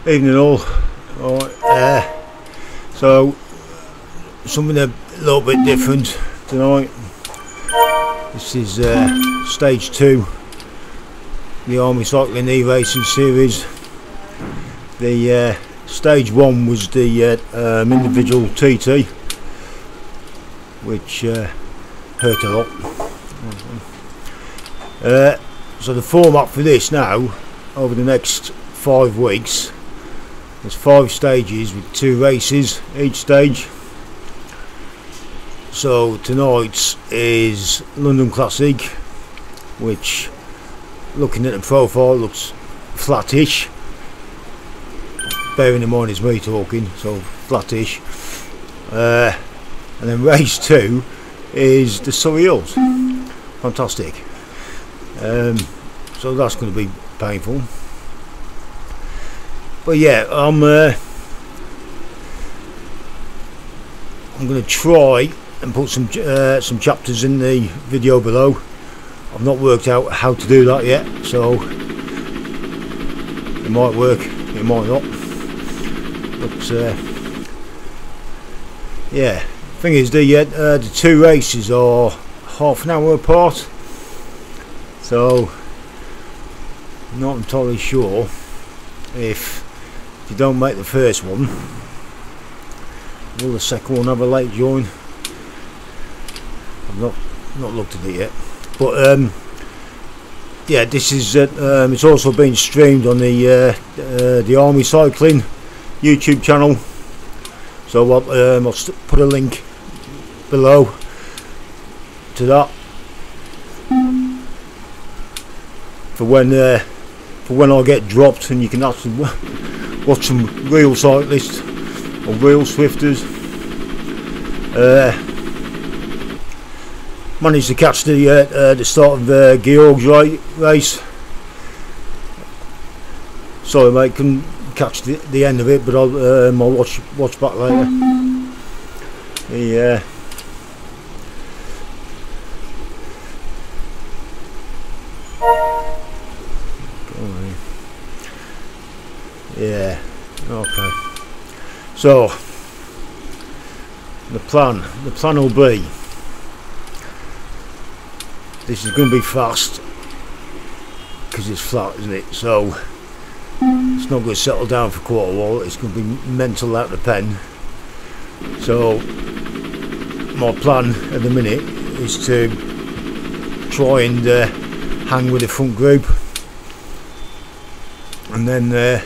Evening all. Alright, so something a little bit different tonight. This is stage 2, the Army Cycling E-Racing series. The stage 1 was the individual TT, which hurt a lot. So the format for this now, over the next 5 weeks, there's 5 stages with 2 races each stage. So tonight's is London Classique, which, looking at the profile, looks flattish. Bearing in mind it's me talking, so flattish. And then race 2 is the Surrey Hills. Fantastic. So that's going to be painful. But yeah, I'm going to try and put some chapters in the video below. I've not worked out how to do that yet, so it might work, it might not. But yeah, thing is, the 2 races are half an hour apart, so I'm not entirely sure if you don't make the first one, will the second one have a late join? I've not looked at it yet, but yeah, this is it's also been streamed on the Army Cycling YouTube channel, so I'll put a link below to that for when I get dropped, and you can actually watch some real cyclists or real Zwifters. Managed to catch the start of Georg's race. Sorry mate, couldn't catch the end of it, but I'll watch back later. Yeah, okay. So the plan will be, this is going to be fast because it's flat, isn't it? So it's not going to settle down for quite a while. It's going to be mental out the pen. So my plan at the minute is to try and hang with the front group, and then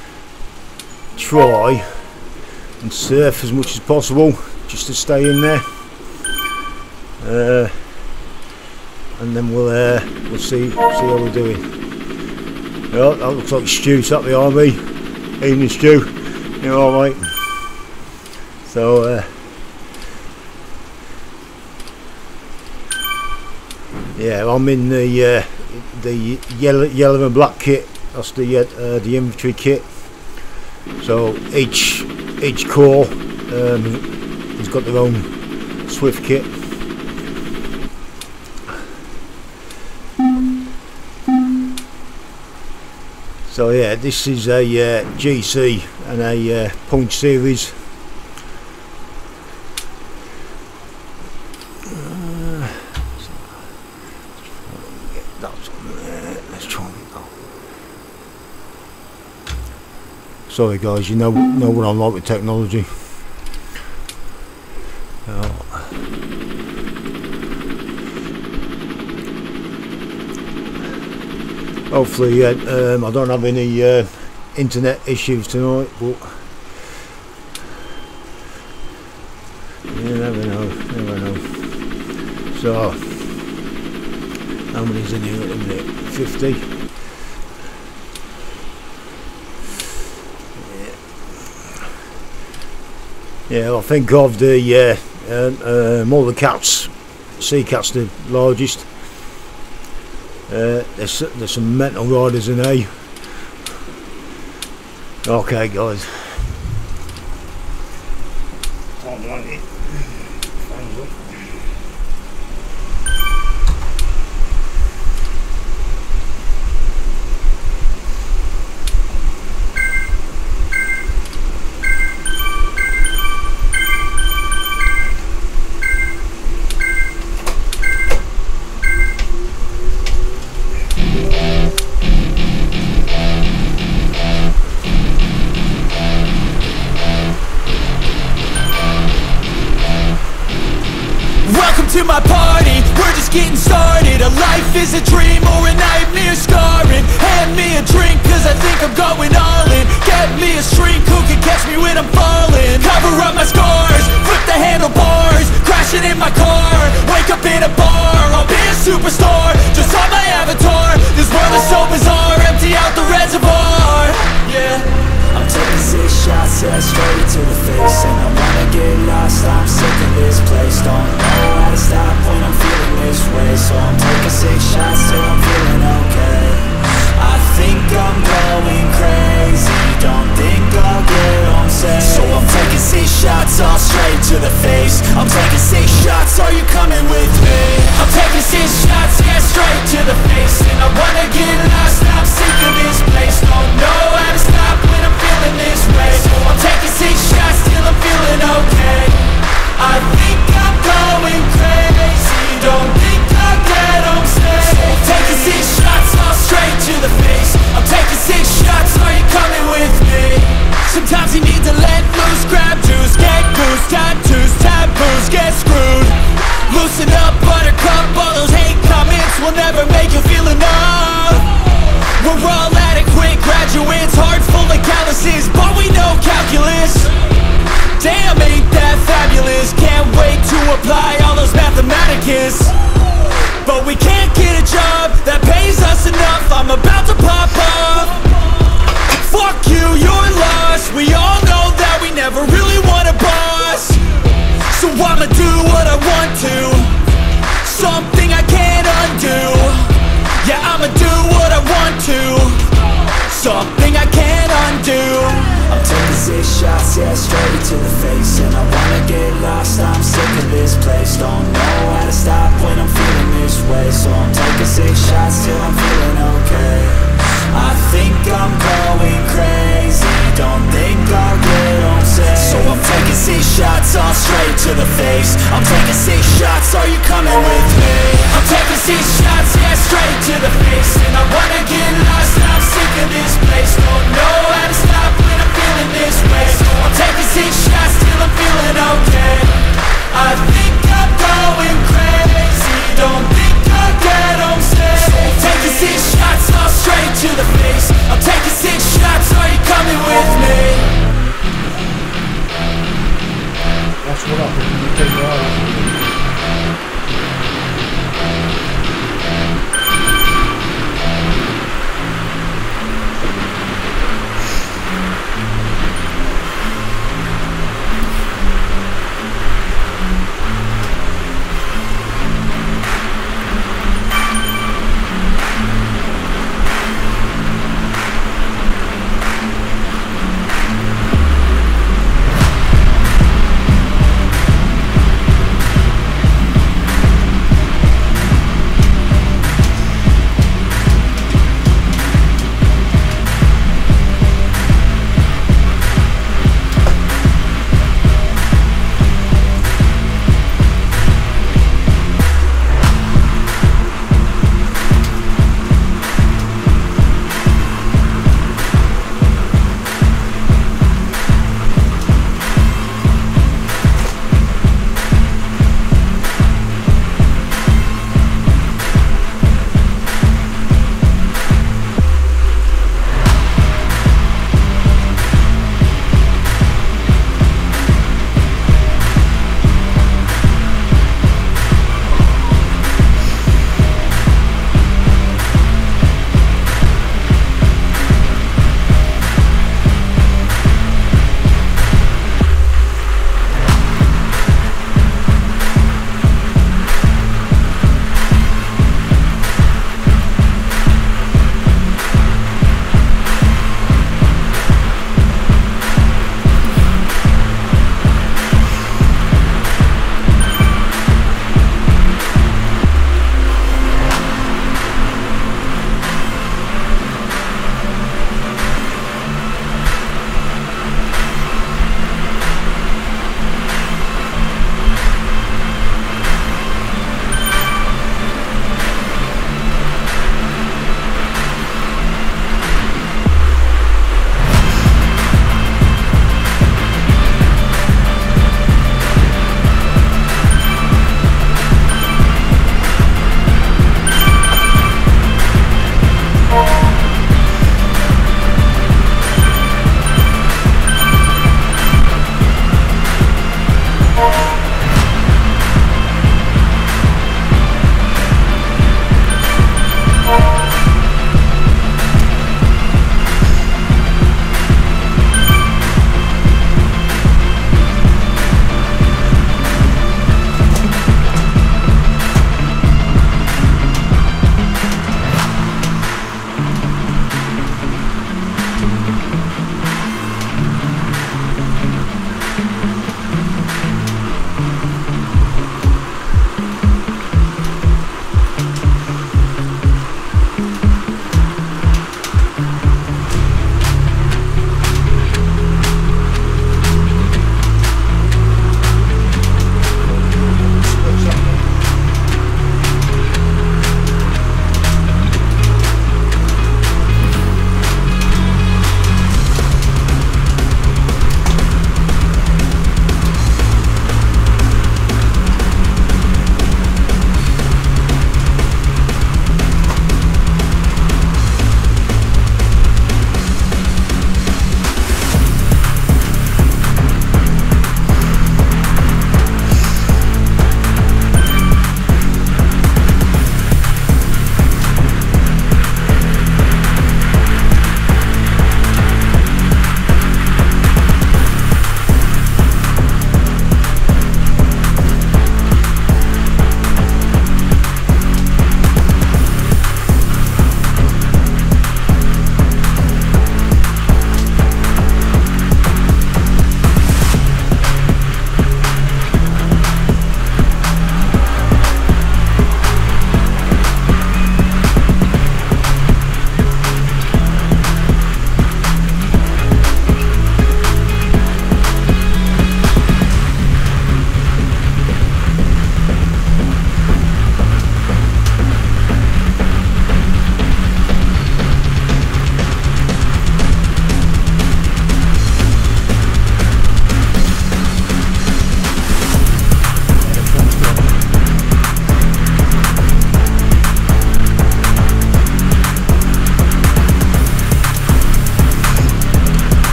try and surf as much as possible just to stay in there, and then we'll see how we're doing. Well, that looks like Stu's at the Army. Evening Stu, you alright? So yeah, I'm in the yellow and black kit. That's the infantry kit. So each corps has got their own Zwift kit. So yeah, this is a GC and a point series. Let's try and get that. Sorry guys, you know what I'm like with technology. Hopefully I don't have any internet issues tonight, but you never know. So how many's in here at the minute? 50. Yeah, I think of the Mulder cats, sea cats, the largest. There's some mental riders in A. Okay guys. to my party, we're just getting started. A life is a dream or a nightmare scarring. Hand me a drink cause I think I'm going all in. Get me a shrink who can catch me when I'm falling. Cover up my scars, flip the handlebars, crashing in my car, wake up in a bar. I'll be a superstar, just on my avatar. This world is so bizarre, empty out the reservoir. Yeah, I'm taking 6 shots, yeah, straight to the face. And I wanna get lost, I'm sick of this place. Don't know how to stop when I'm feeling this way. So I'm taking 6 shots till I'm feeling okay. I think I'm going crazy, don't think I'll get home safe. So I'm taking 6 shots, all straight to the face. I'm taking 6 shots, are you coming with me? I'm taking 6 shots, yeah, straight to the face. And I wanna get lost, I'm sick of this place. Don't know how to stop when I'm feeling this way. So I'm taking 6 shots till I'm feeling okay. I think I'm going crazy, don't think I'll get home safe. So I'm taking 6 shots, all straight to the face. I'm taking 6 shots, are you coming with me? Sometimes you need to let loose, grab juice, get goose, tattoos, taboos, get screwed. Loosen up, buttercup, all those hate comments will never make you feel enough. We're all adequate graduates, heart full of calluses, but we know calculus. Damn, ain't that fabulous, can't wait to apply all those mathematicus. But we can't get a job that pays us enough, I'm about to pop up. Fuck you, you're lost, we all know that we never really want a boss. So I'ma do what I want to, something I can't undo. Yeah, I'ma do what I want to, something I can't undo. I'm taking 6 shots, yeah, straight to the face. And I wanna get lost, I'm sick of this place. Don't know how to stop when I'm feeling this way. So I'm taking 6 shots till I'm feeling okay. I think I'm going crazy, don't think I'll get home safe. So I'm taking 6 shots, all straight to the face. I'm taking 6 shots, are you coming with me? I'm taking 6 shots, yeah, straight to the face. And I wanna get lost, I'm sick of this place. Don't know how to stop when I'm feeling this way. So I'm taking 6 shots till I'm feeling okay. I think I'm going crazy, don't think I'll get home safe. So I'm taking 6 shots, all straight to the face. I'm taking 6 shots, are you coming with me? That's what happened when you take your eye off.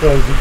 frozen.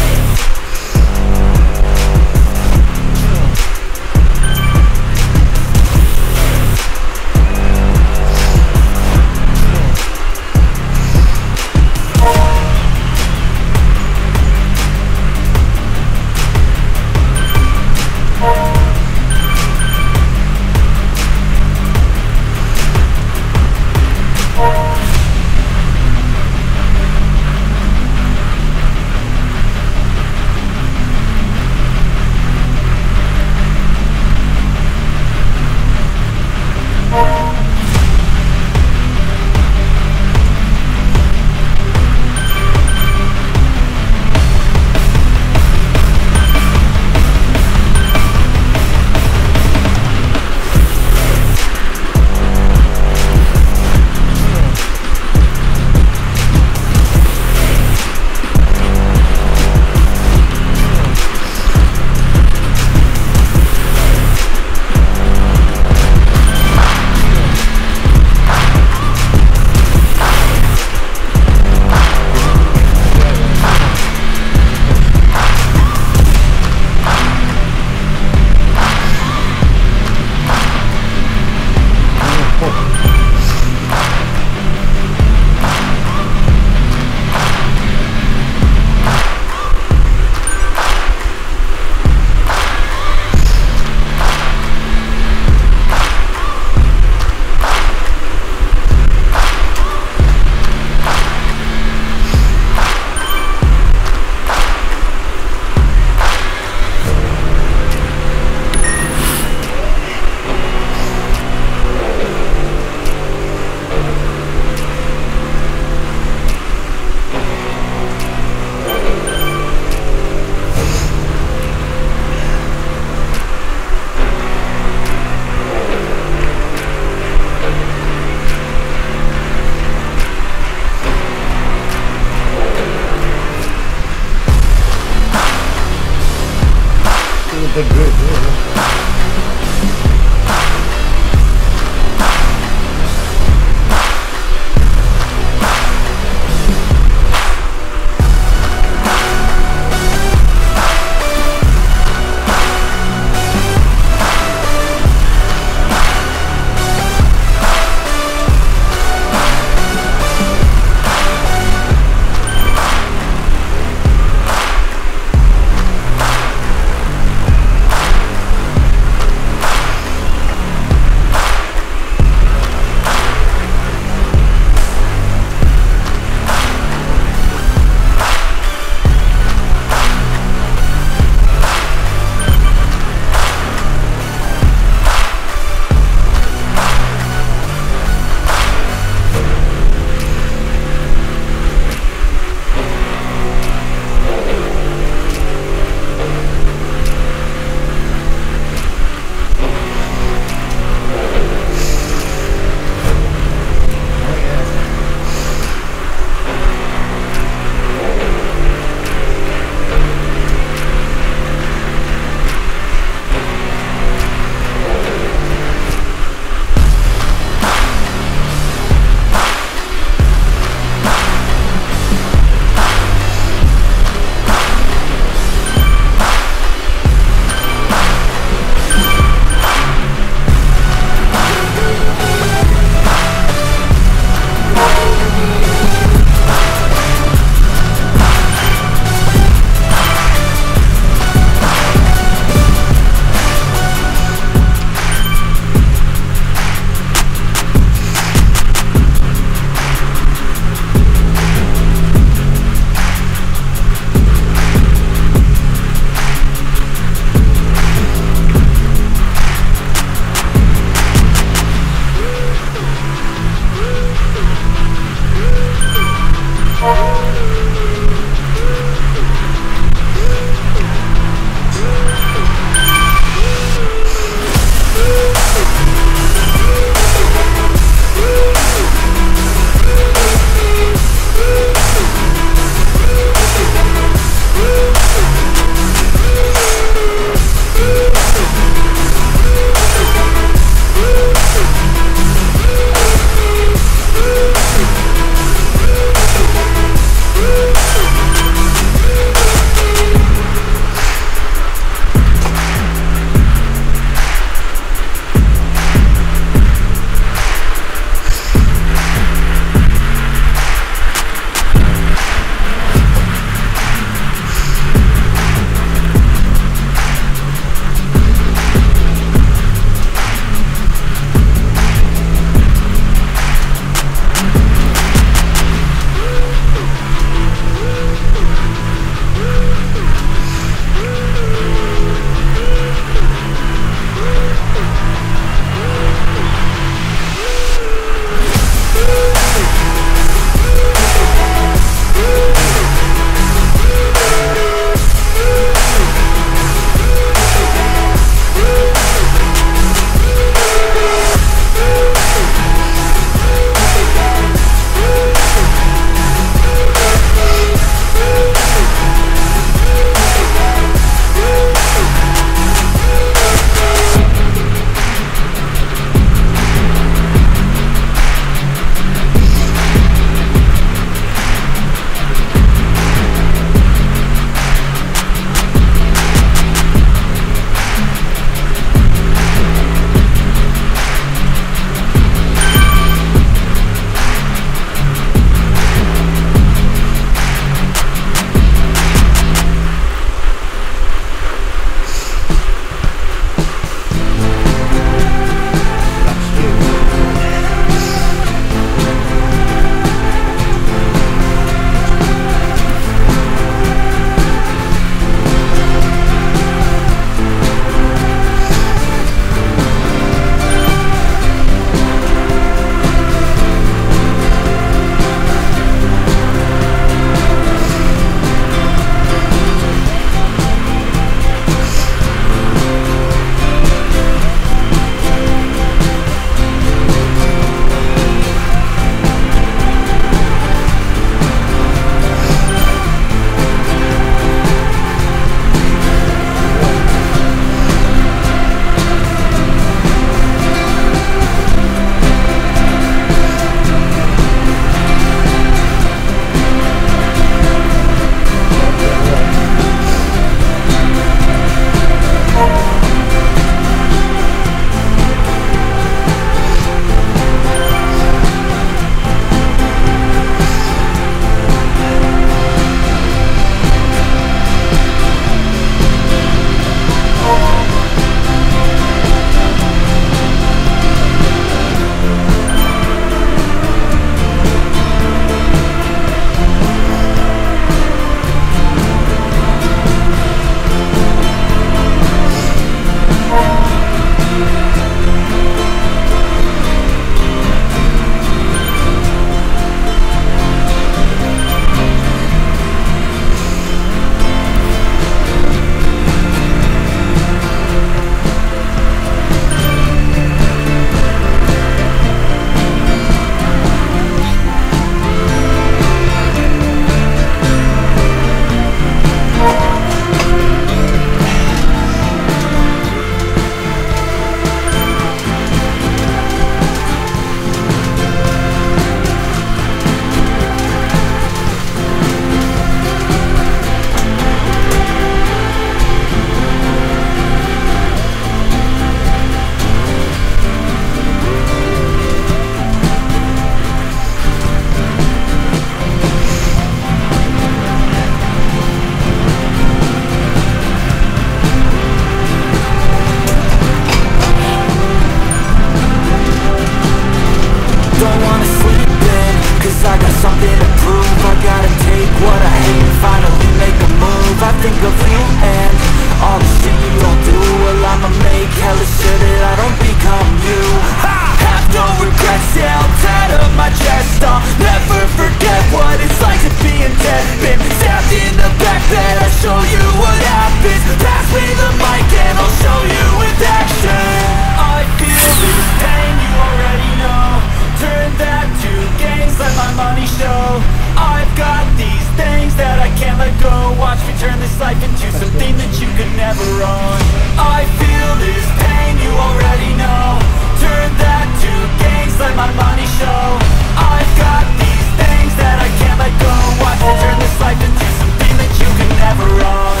cause I got something to prove. I gotta take what I hate and finally make a move. I think of you and all the shit you don't do. Well, I'ma make hella sure that I don't become you. Have no regrets, yeah, I'll tie up my chest. I'll never forget what it's like to be in debt. Been stabbed in the back bed, I'll show you what happens. Pass me the mic and I'll show you with action. I feel this pain, you already know. Turn that to gains, let my money show. I've got these things that I can't let go. Watch me turn this life into something that you could never own. I feel this pain, you already know. Turn that to gains, let my money show. I've got these things that I can't let go. Watch me turn this life into something that you could never own.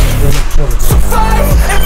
So fight and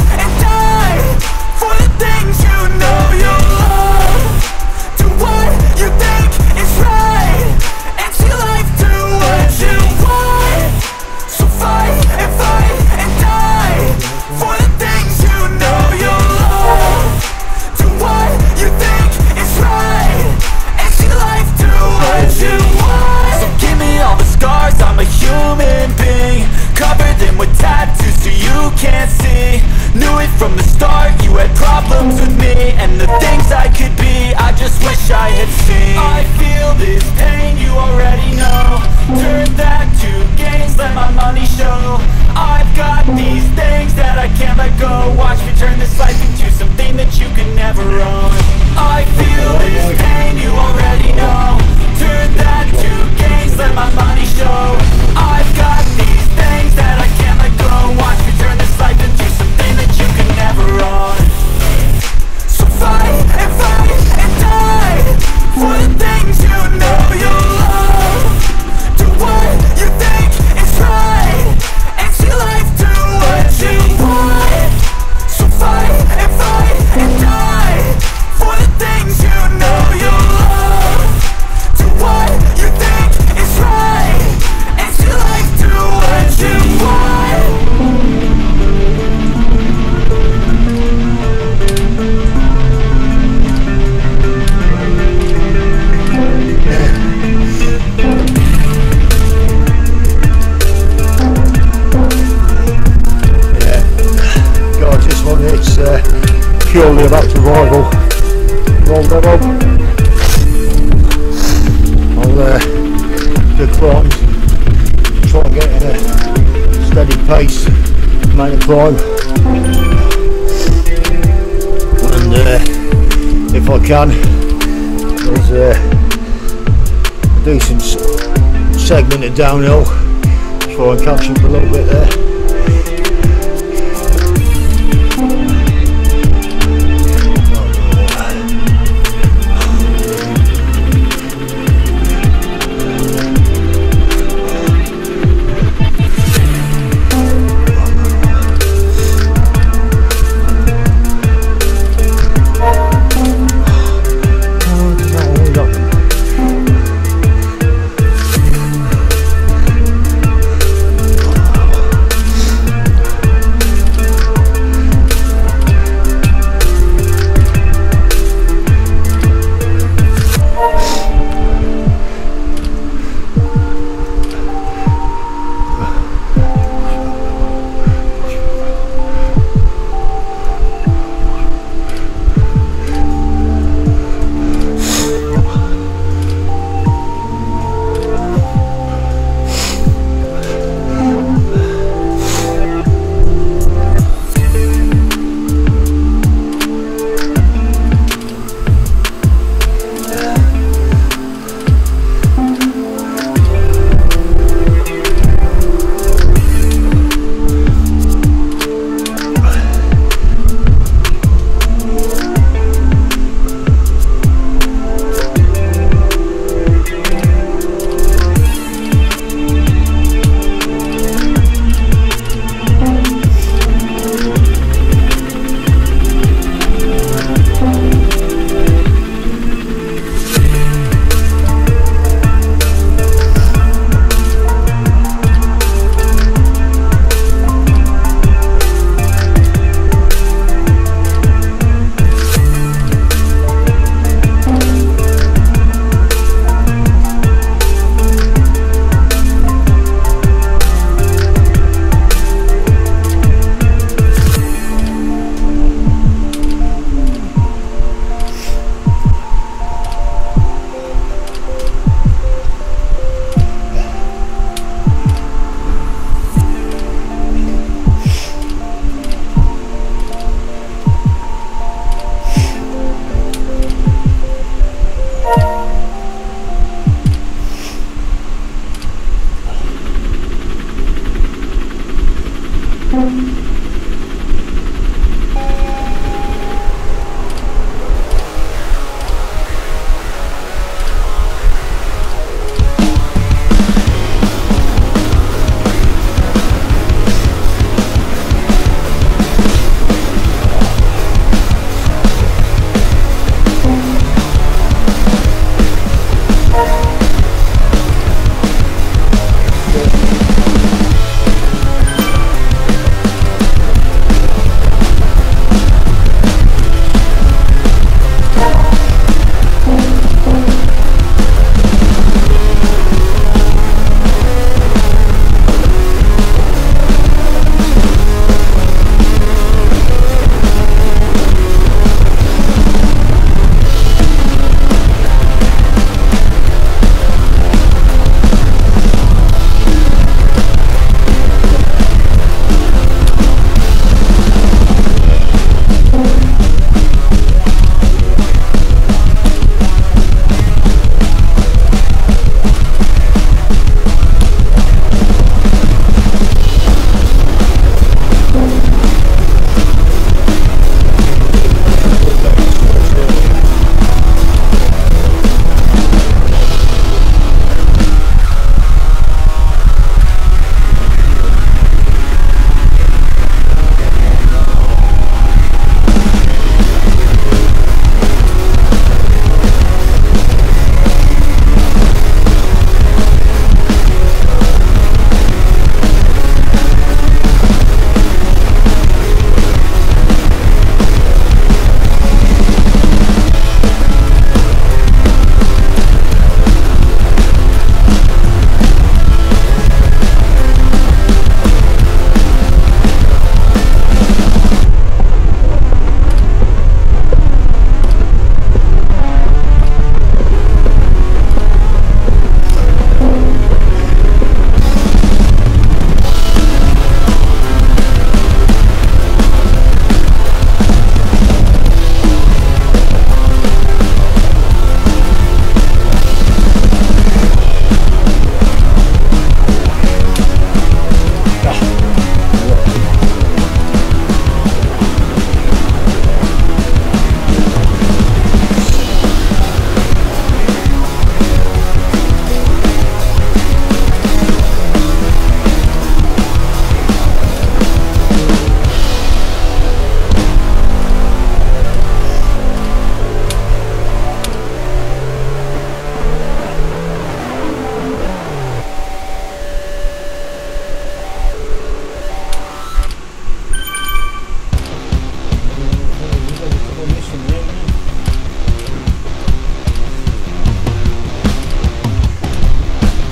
die for the things you know you love. Do what you think is right, and see life do what you want. So fight and die for the things you know you love. Do what you think is right, and see life do what you want. So give me all the scars, I'm a human being. Cover them with tattoos so you can't see. Knew it from the start, you had problems with me and the things I could be, I just wish I had seen. I feel this pain, you already know. Turn that to gains, let my money show. I've got these things that I can't let go. Watch me turn this life into something that you can never own. I feel this pain, you already know. Turn that to gains, let my money show. I've got these things that I can't let go. Watch me turn this life into something that you can never own. So fight and die for the things you know you love. Do what you think is right, and see life do what you want. So fight and die for the things you know you love. Do what you think is right, and see life do what you want. God, this one, it's purely about survival. Roll that up. I'll do climbs, try and get in a steady pace, make a climb, and if I can, there's a decent segment of downhill, try and catch up a little bit there.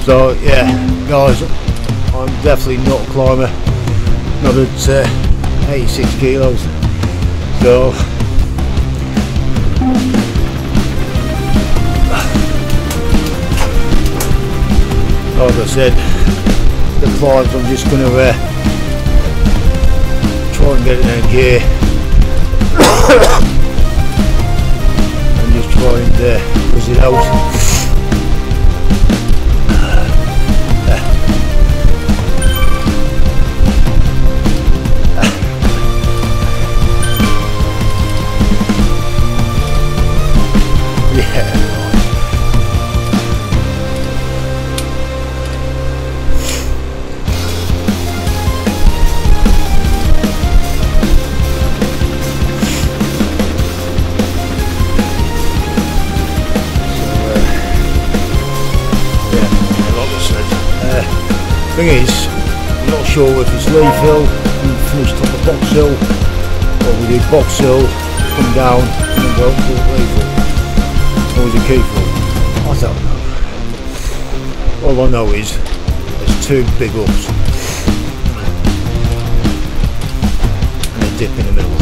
So yeah, guys, I'm definitely not a climber, not at 86 kilos. So like I said, the climbs I'm just going to try and get it in gear and just try and push it out. Thing is, I'm not sure if it's Leith Hill, we finished on the Box Hill, or we did Box Hill, come down, and then go up to Leith Hill. Or was it Keith Hill? I don't know. All I know is, there's two big ups, and a dip in the middle.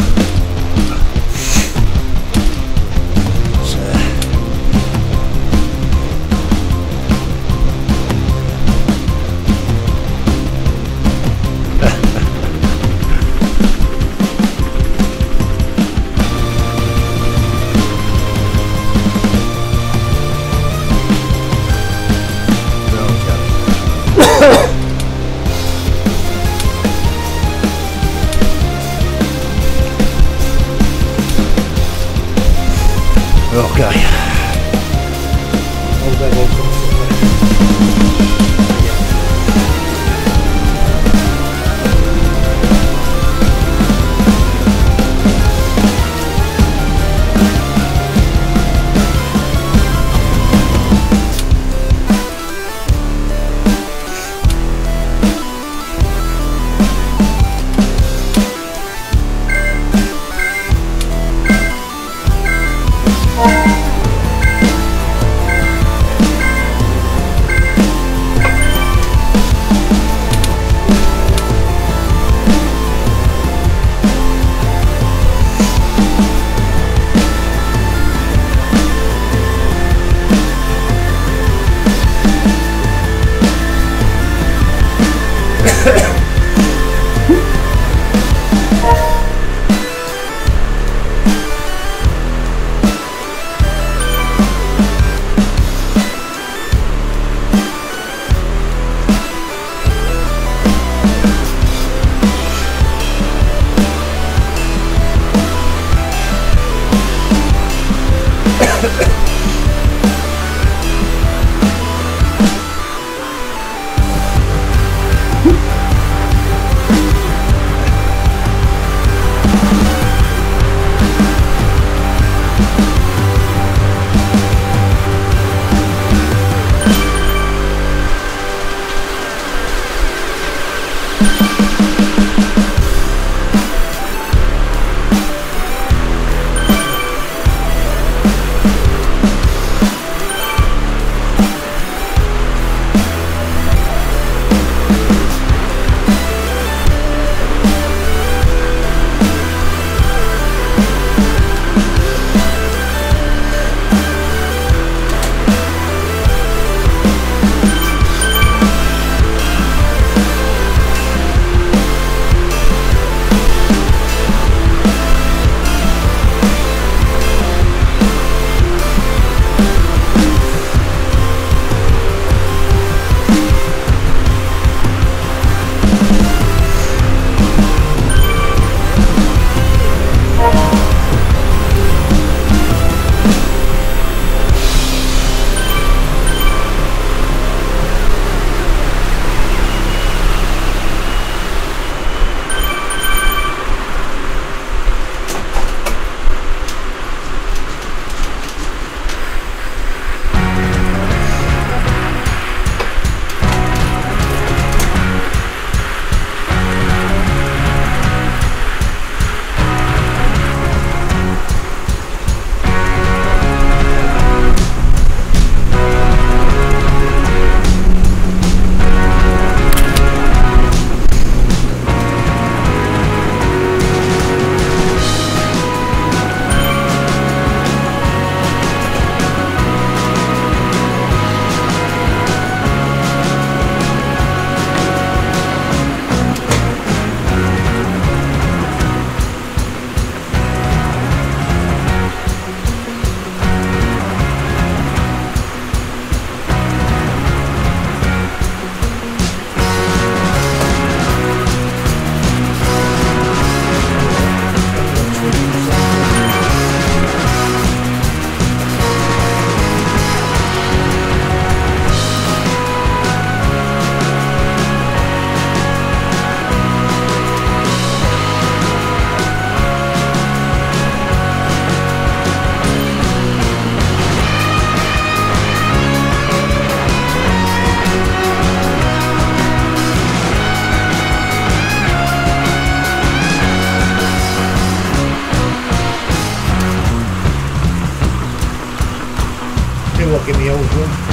see what give me old one.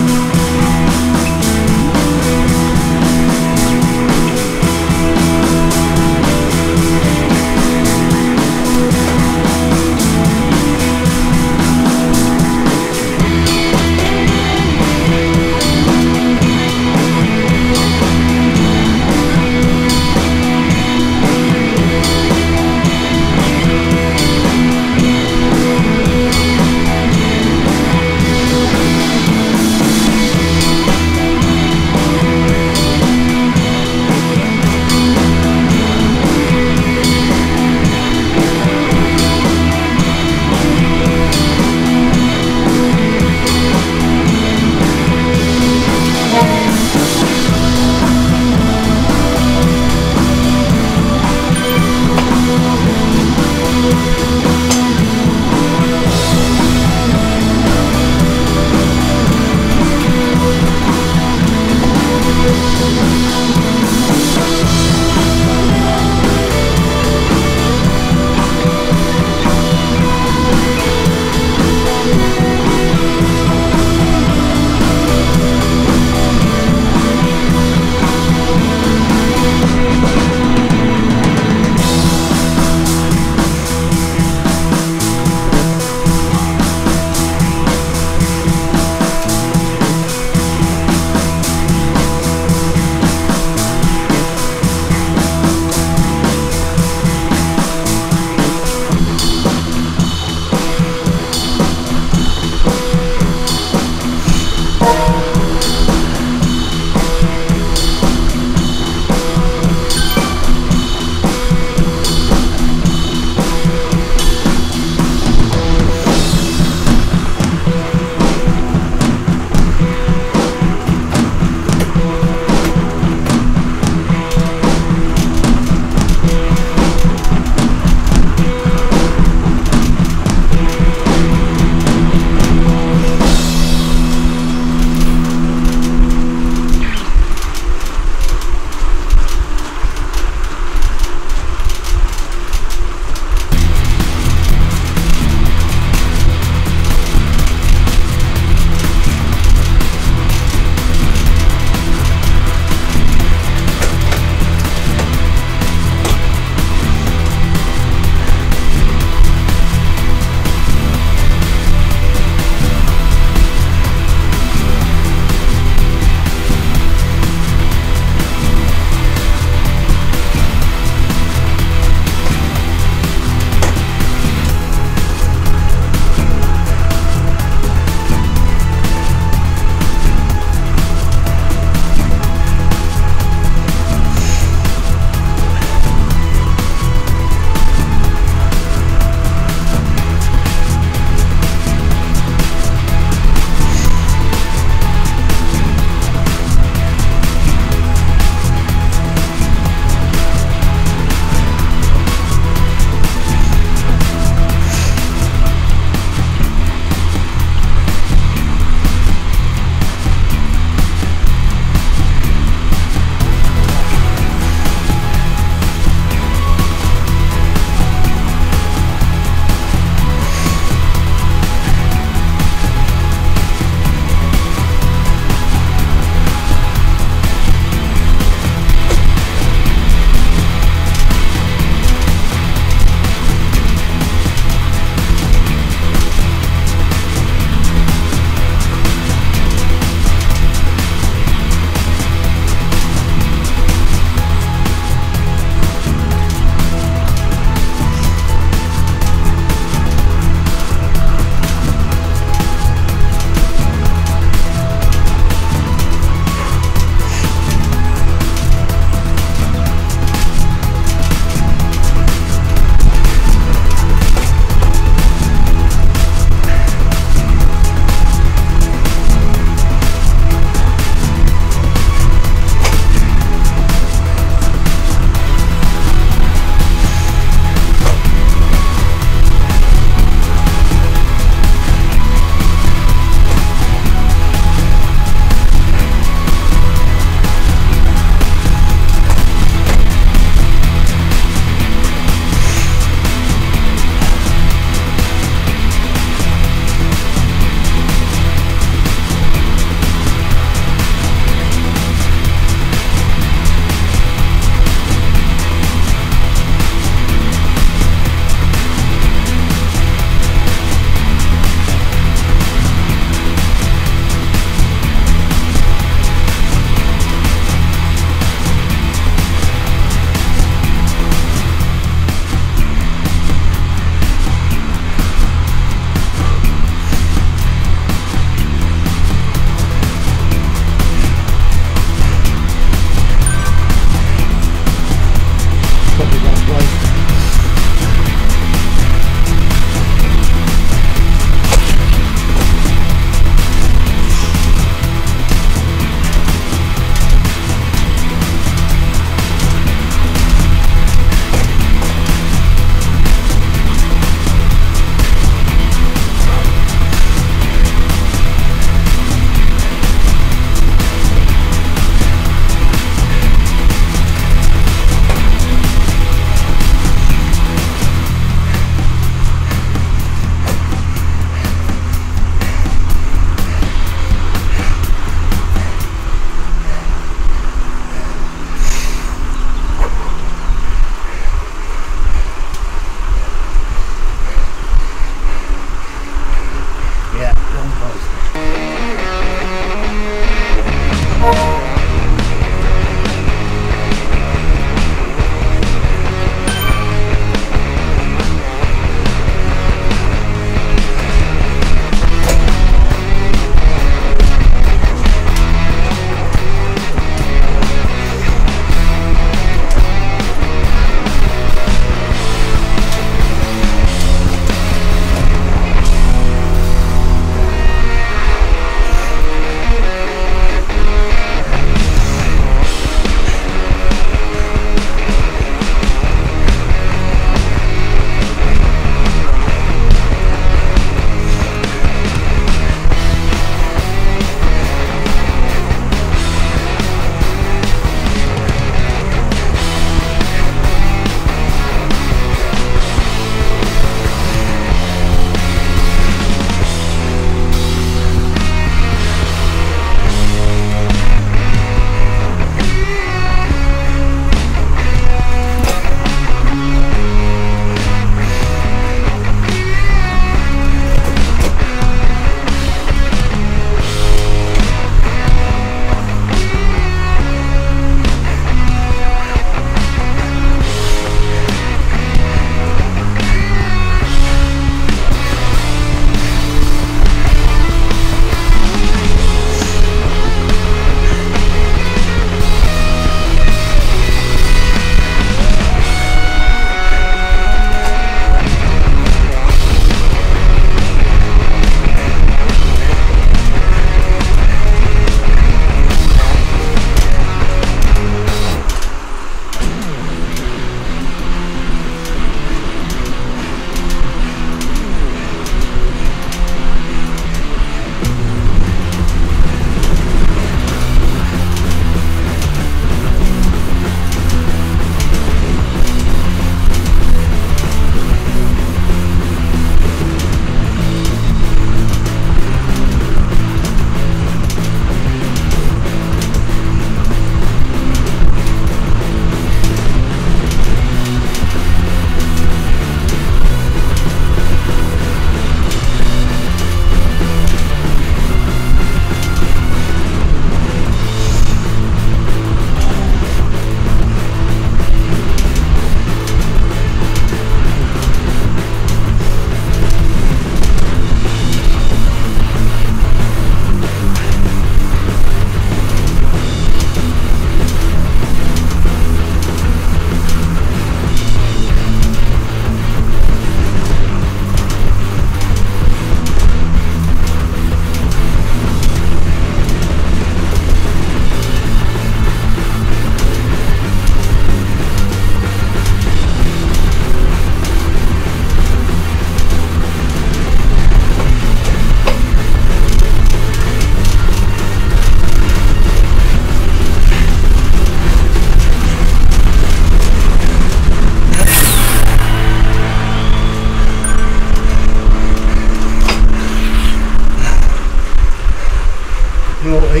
difficulty.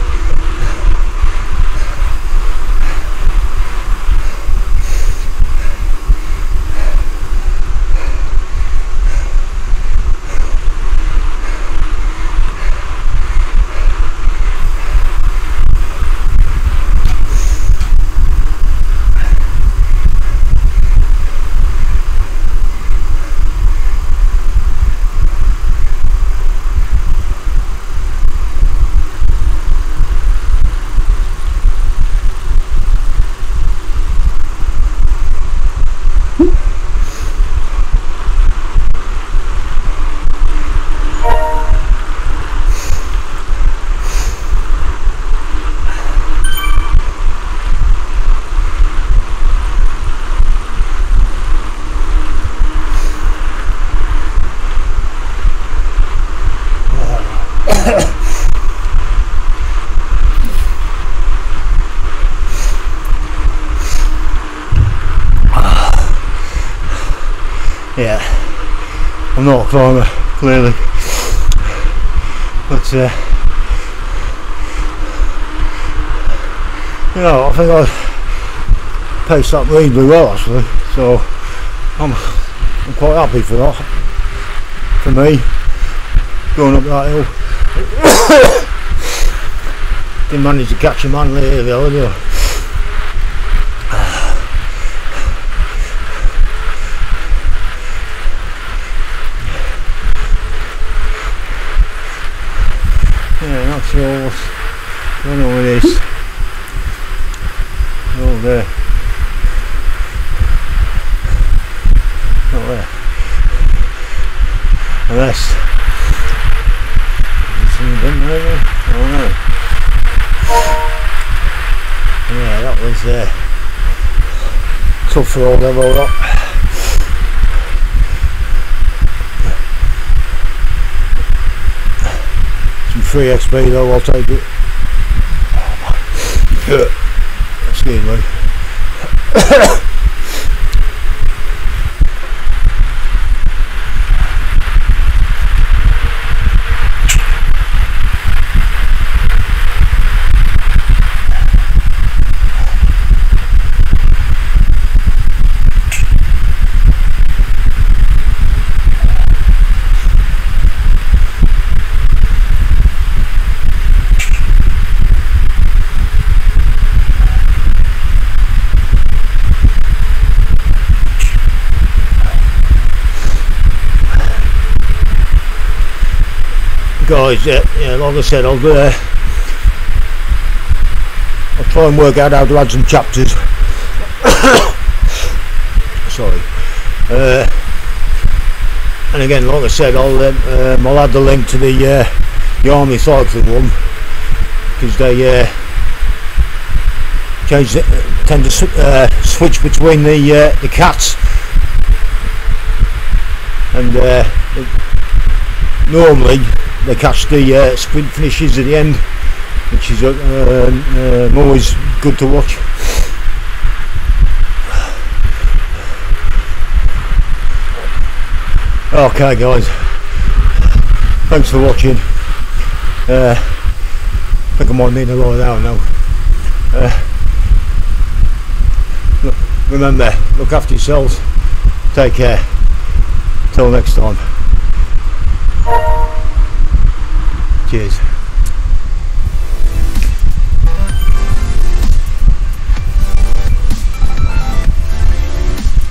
Yeah, I'm not a climber, clearly, but you know, I think I paced up reasonably well actually, so I'm quite happy for that. For me, going up that hill. Didn't manage to catch a man later though, did I? Yeah, not sure what's going on with this. Oh, there. Not there. Unless it's in the bin maybe? I don't know. Yeah, that was tough for all them, all that. Free XP though, I'll take it. Excuse me. Guys, yeah, like I said, I'll try and work out how to add some chapters. Sorry. And again, like I said, I'll add the link to the army cycling one, because they tend to switch between the cats, and normally they catch the sprint finishes at the end, which is always good to watch. Okay guys, thanks for watching. I think I might need a lie down now. Remember, look after yourselves, take care, till next time. Cheers.